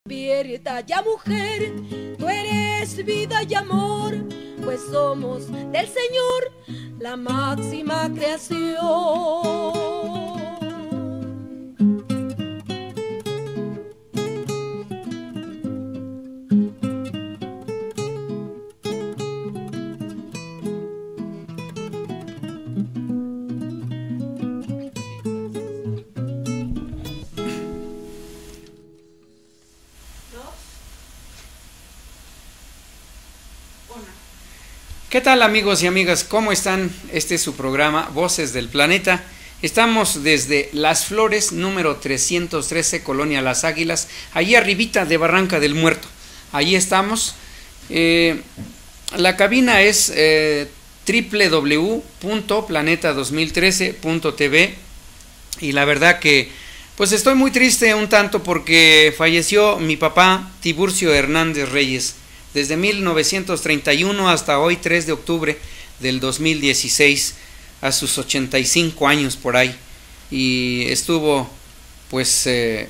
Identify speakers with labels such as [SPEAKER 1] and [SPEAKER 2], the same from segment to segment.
[SPEAKER 1] Despierta ya mujer, tú eres vida y amor, pues somos del Señor la máxima creación.
[SPEAKER 2] ¿Qué tal, amigos y amigas? ¿Cómo están? Este es su programa Voces del Planeta. Estamos desde Las Flores, número 313, Colonia Las Águilas, allí arribita de Barranca del Muerto. Allí estamos. La cabina es www.planeta2013.tv y la verdad que pues estoy muy triste un tanto porque falleció mi papá Tiburcio Hernández Reyes. Desde 1931 hasta hoy, 3 de octubre del 2016, a sus 85 años por ahí. Y estuvo, pues,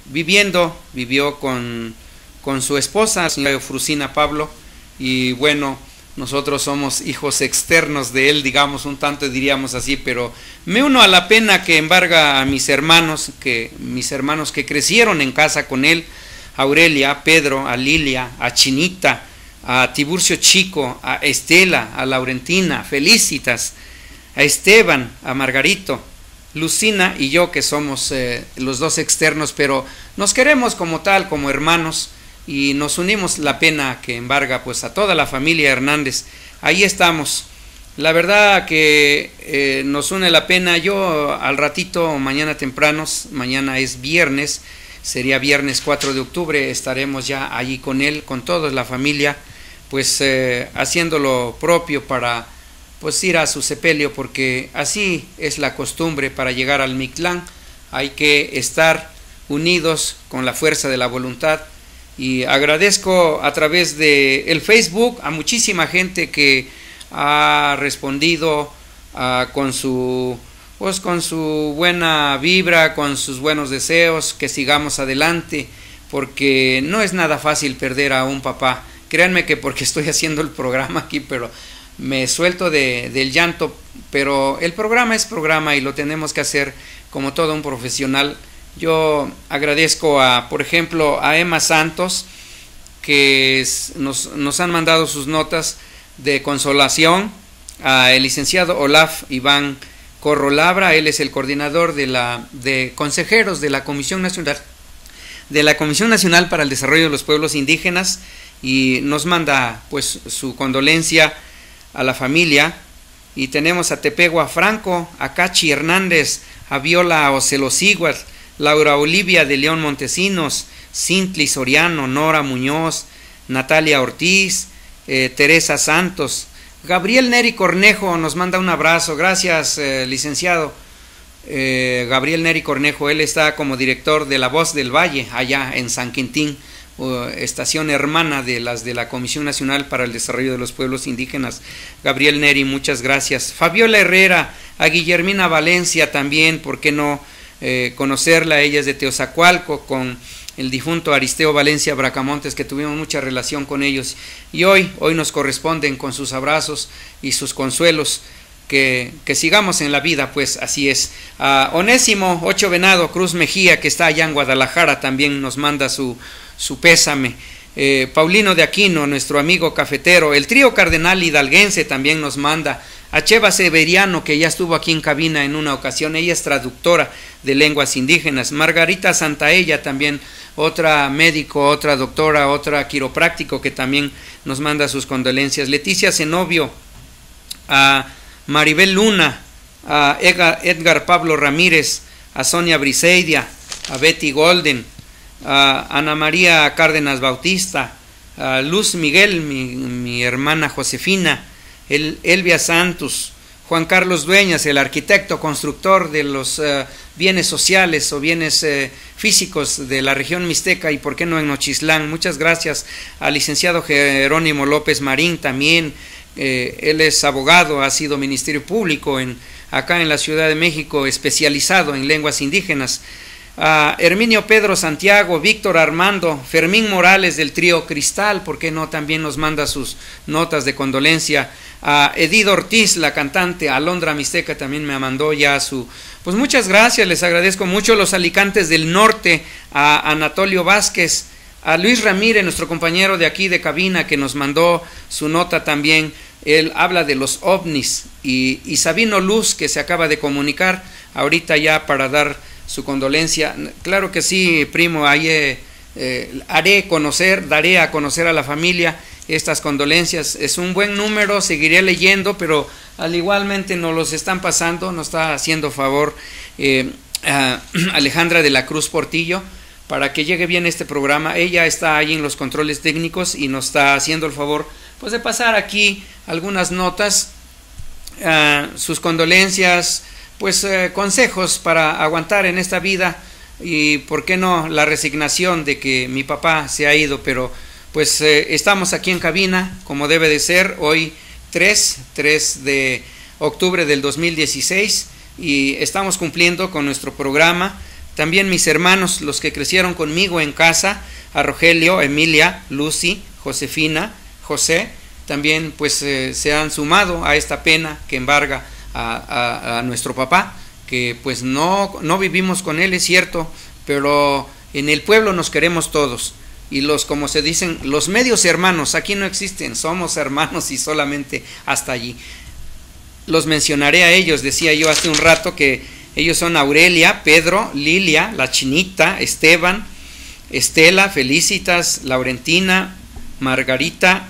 [SPEAKER 2] vivió con su esposa, señora Eufrusina Pablo, y bueno, nosotros somos hijos externos de él, digamos, un tanto diríamos así, pero me uno a la pena que embarga a mis hermanos que crecieron en casa con él, a Aurelia, a Pedro, a Lilia, a Chinita, a Tiburcio Chico, a Estela, a Laurentina, Felicitas, a Esteban, a Margarito, Lucina y yo, que somos los dos externos, pero nos queremos como tal, como hermanos, y nos unimos la pena que embarga pues a toda la familia Hernández. Ahí estamos. La verdad que nos une la pena. Yo al ratito, mañana tempranos, mañana es viernes, sería viernes 4 de octubre, estaremos ya allí con él, con toda la familia, pues haciendo lo propio para pues ir a su sepelio, porque así es la costumbre para llegar al Mictlán. Hay que estar unidos con la fuerza de la voluntad. Y agradezco a través de el Facebook a muchísima gente que ha respondido con su buena vibra, con sus buenos deseos, que sigamos adelante, porque no es nada fácil perder a un papá. Créanme que porque estoy haciendo el programa aquí, pero me suelto del llanto, pero el programa es programa y lo tenemos que hacer como todo un profesional. Yo agradezco por ejemplo, a Emma Santos, que nos han mandado sus notas de consolación, a el licenciado Olaf Iván Corrolabra, él es el coordinador de consejeros de la Comisión Nacional para el Desarrollo de los Pueblos Indígenas, y nos manda pues su condolencia a la familia. Y tenemos a Tepegua Franco, a Cachi Hernández, a Viola Ocelosíguatl, Laura Olivia de León Montesinos, Cintli Soriano, Nora Muñoz, Natalia Ortiz, Teresa Santos, Gabriel Neri Cornejo nos manda un abrazo. Gracias, licenciado Gabriel Neri Cornejo. Él está como director de La Voz del Valle allá en San Quintín, estación hermana de las de la Comisión Nacional para el Desarrollo de los Pueblos Indígenas. Gabriel Neri, muchas gracias. Fabiola Herrera, a Guillermina Valencia también, ¿por qué no conocerla? Ella es de Teozacualco, con el difunto Aristeo Valencia Bracamontes, que tuvimos mucha relación con ellos, y hoy nos corresponden con sus abrazos y sus consuelos. Que sigamos en la vida, pues así es. A Onésimo Ocho Venado Cruz Mejía, que está allá en Guadalajara, también nos manda su pésame. Paulino de Aquino, nuestro amigo cafetero. El trío cardenal hidalguense también nos manda. A Cheva Severiano, que ya estuvo aquí en cabina en una ocasión, ella es traductora de lenguas indígenas. Margarita Santaella también, otra médico, otra doctora, otra quiropráctico, que también nos manda sus condolencias. Leticia Zenobio, a Maribel Luna, a Edgar Pablo Ramírez, a Sonia Briseidia, a Betty Golden, a Ana María Cárdenas Bautista, a Luz Miguel, mi hermana Josefina, Elvia Santos, Juan Carlos Dueñas, el arquitecto constructor de los bienes sociales o bienes físicos de la región mixteca, y por qué no en Nochislán. Muchas gracias al licenciado Jerónimo López Marín también. Él es abogado, ha sido ministerio público acá en la Ciudad de México, especializado en lenguas indígenas. a Herminio Pedro Santiago, Víctor Armando, Fermín Morales del trío Cristal, ¿por qué no? También nos manda sus notas de condolencia. A Edith Ortiz, la cantante, Alondra Mixteca también me mandó ya su... Pues muchas gracias, les agradezco mucho. Los Alicantes del Norte, a Anatolio Vázquez, a Luis Ramírez, nuestro compañero de aquí de cabina, que nos mandó su nota también. Él habla de los ovnis, y Sabino Luz, que se acaba de comunicar ahorita ya para dar su condolencia. Claro que sí, primo, ahí daré a conocer a la familia estas condolencias. Es un buen número, seguiré leyendo, pero al igualmente nos los están pasando, nos está haciendo favor Alejandra de la Cruz Portillo, para que llegue bien este programa. Ella está ahí en los controles técnicos y nos está haciendo el favor pues de pasar aquí algunas notas, sus condolencias, pues consejos para aguantar en esta vida, y por qué no la resignación de que mi papá se ha ido, pero pues estamos aquí en cabina como debe de ser, hoy 3 de octubre del 2016, y estamos cumpliendo con nuestro programa. También mis hermanos, los que crecieron conmigo en casa, a Rogelio, Emilia, Lucy, Josefina, José, también pues se han sumado a esta pena que embarga a nuestro papá, que pues no vivimos con él, es cierto, pero en el pueblo nos queremos todos, y los, como se dicen, los medios hermanos, aquí no existen, somos hermanos y solamente hasta allí. Los mencionaré a ellos, decía yo hace un rato que ellos son Aurelia, Pedro, Lilia, la Chinita, Esteban, Estela, Felicitas, Laurentina, Margarita,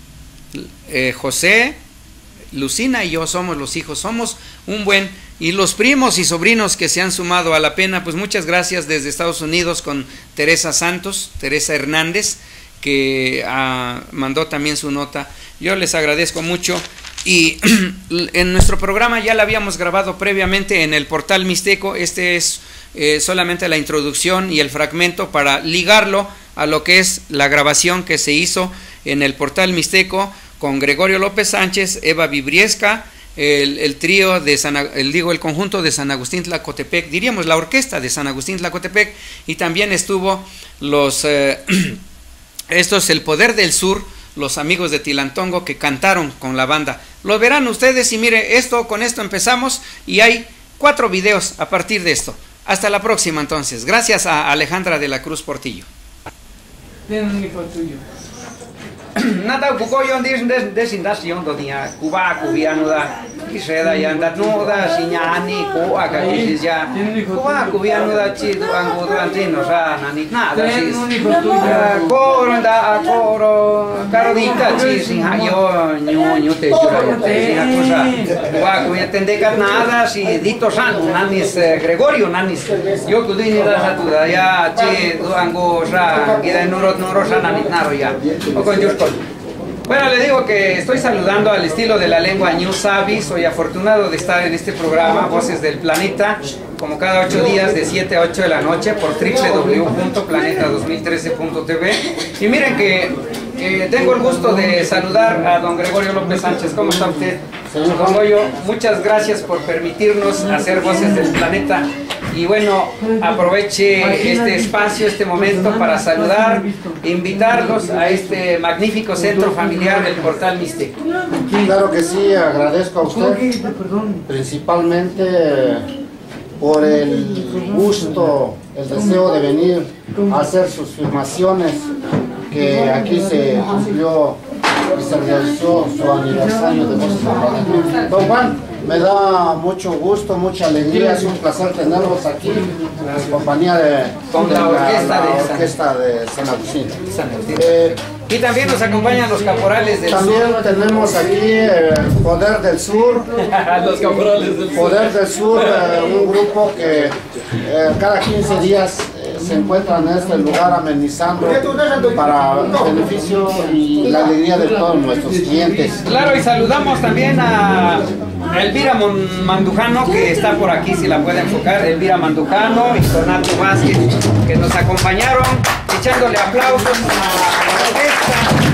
[SPEAKER 2] José, Lucina y yo somos los hijos, somos un buen, y los primos y sobrinos que se han sumado a la pena, pues muchas gracias desde Estados Unidos con Teresa Santos, Teresa Hernández, que mandó también su nota. Yo les agradezco mucho, y en nuestro programa ya la habíamos grabado previamente en el portal Mixteco. Este es solamente la introducción y el fragmento para ligarlo a lo que es la grabación que se hizo en el portal Mixteco con Gregorio López Sánchez, Eva Vibriesca, el trío de el conjunto de San Agustín Tlacotepec, diríamos la orquesta de San Agustín Tlacotepec, y también estuvo los El Poder del Sur, los amigos de Tilantongo, que cantaron con la banda. Lo verán ustedes, y mire, con esto empezamos, y hay 4 videos a partir de esto. Hasta la próxima entonces. Gracias a Alejandra de la Cruz Portillo. Nada bukoyon desindación donia Cuba cubiano da kiseda yanda no da siñani ko aka kisya Cuba cubiano da chido angudo antino sa nani nada sis coro da coro carodita chis sin hayo ño te jura te cosa Cuba cubiano tendeca nada si dito san nanis Gregorio nanis yo kudini da satuda ya chido ango sa queda noro sa nani naro ya o con Bueno, le digo que estoy saludando al estilo de la lengua Ñu Sabi. Soy afortunado de estar en este programa Voces del Planeta, como cada 8 días de 7 a 8 de la noche por www.planeta2013.tv. Y miren que tengo el gusto de saludar a don Gregorio López Sánchez. ¿Cómo está usted? Don Goyo, muchas gracias por permitirnos hacer Voces del Planeta. Y bueno, aproveche este espacio, este momento para saludar e invitarlos a este magnífico centro familiar del portal Mixteco.
[SPEAKER 3] Claro que sí, agradezco a usted principalmente por el gusto, el deseo de venir a hacer sus filmaciones, que aquí se cumplió y se realizó su aniversario de Voces del Planeta. Don Juan, me da mucho gusto, mucha alegría, es un placer tenerlos aquí en compañía de la orquesta de San Agustín.
[SPEAKER 2] Y también nos acompañan los caporales del
[SPEAKER 3] también
[SPEAKER 2] sur.
[SPEAKER 3] También tenemos aquí el Poder del Sur.
[SPEAKER 2] Los caporales del
[SPEAKER 3] Poder del Sur, un grupo que cada 15 días se encuentran en este lugar amenizando para el beneficio y la alegría de todos nuestros clientes.
[SPEAKER 2] Claro, y saludamos también a Elvira Mandujano, que está por aquí, si la puede enfocar. Elvira Mandujano y Donato Vázquez, que nos acompañaron, echándole aplausos a la orquesta,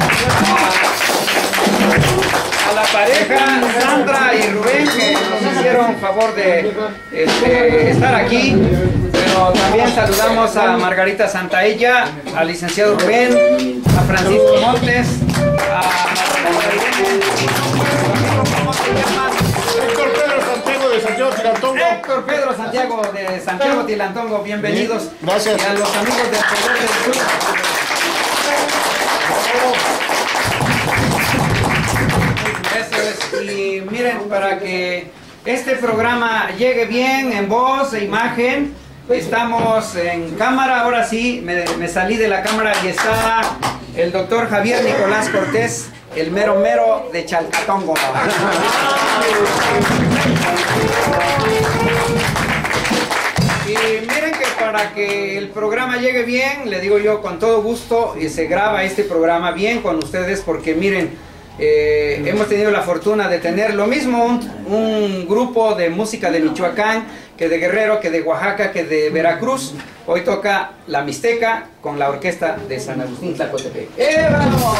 [SPEAKER 2] a la pareja Sandra y Rubén, que nos hicieron favor de estar aquí. Pero Bueno, también saludamos a Margarita Santaella, al licenciado Rubén, a Francisco Montes, a ¿cómo se llama?
[SPEAKER 4] Héctor Pedro Santiago de Santiago Tilantongo.
[SPEAKER 2] Héctor Pedro Santiago de Santiago Tilantongo, bienvenidos.
[SPEAKER 4] Gracias.
[SPEAKER 2] Y a los amigos del Poder del Sur. Eso es. Y miren, para que este programa llegue bien en voz e imagen, estamos en cámara. Ahora sí, me salí de la cámara y está el doctor Javier Nicolás Cortés, el mero mero de Chalcatongo. Y miren que para que el programa llegue bien, le digo yo con todo gusto, y se graba este programa bien con ustedes, porque miren, hemos tenido la fortuna de tener lo mismo un grupo de música de Michoacán, que de Guerrero, que de Oaxaca, que de Veracruz. Hoy toca la Mixteca con la orquesta de San Agustín Tlacotepec. ¡Bravo!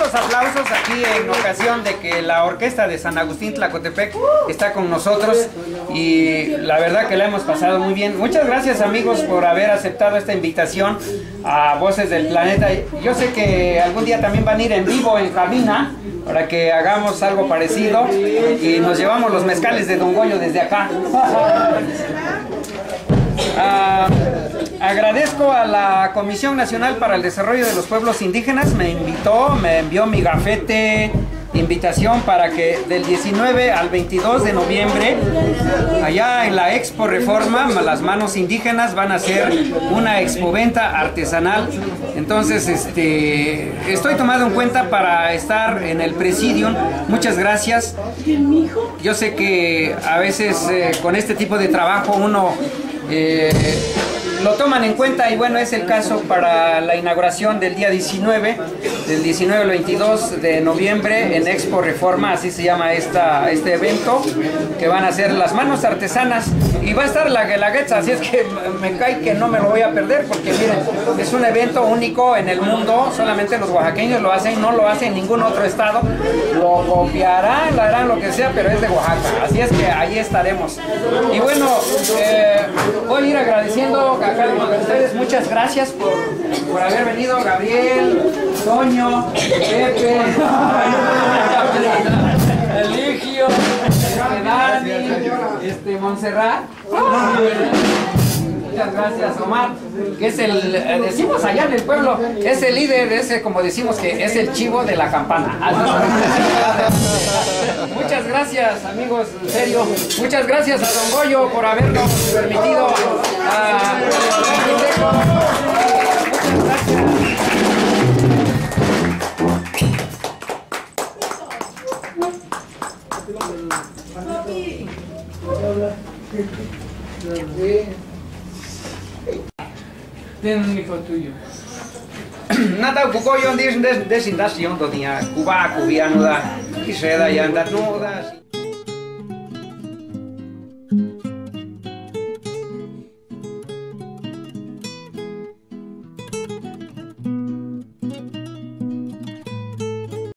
[SPEAKER 2] estos aplausos aquí en ocasión de que la orquesta de San Agustín Tlacotepec está con nosotros y la verdad que la hemos pasado muy bien. Muchas gracias, amigos, por haber aceptado esta invitación a Voces del Planeta. Yo sé que algún día también van a ir en vivo en cabina para que hagamos algo parecido y nos llevamos los mezcales de Don Goyo desde acá. Agradezco a la Comisión Nacional para el Desarrollo de los Pueblos Indígenas, me envió mi gafete, invitación para que del 19 al 22 de noviembre, allá en la Expo Reforma, las manos indígenas van a hacer una expoventa artesanal. Entonces, estoy tomado en cuenta para estar en el presidium. Muchas gracias. Yo sé que a veces con este tipo de trabajo uno lo toman en cuenta y bueno, es el caso para la inauguración del día 19, del 19 al 22 de noviembre en Expo Reforma, así se llama este evento, que van a ser las manos artesanas y va a estar la Guelaguetza, así es que me cae que no me lo voy a perder porque miren, es un evento único en el mundo, solamente los oaxaqueños lo hacen, no lo hace en ningún otro estado, lo copiarán, lo harán lo que sea, pero es de Oaxaca, así es que ahí estaremos. Y bueno, voy a ir agradeciendo a cada uno de ustedes, muchas gracias por haber venido, Gabriel, Toño, Pepe, Eligio, Dani, Montserrat. Muchas gracias, Omar, que es decimos allá en el pueblo, es el líder, como decimos que es el chivo de la campana. Muchas gracias, amigos, en serio. Muchas gracias a Don Goyo por habernos permitido. Muchas gracias.
[SPEAKER 5] Tiene un hijo tuyo.
[SPEAKER 2] Nada, Cucoyo, desindación, donde Cuba, cubiano, y se da y anda, no da.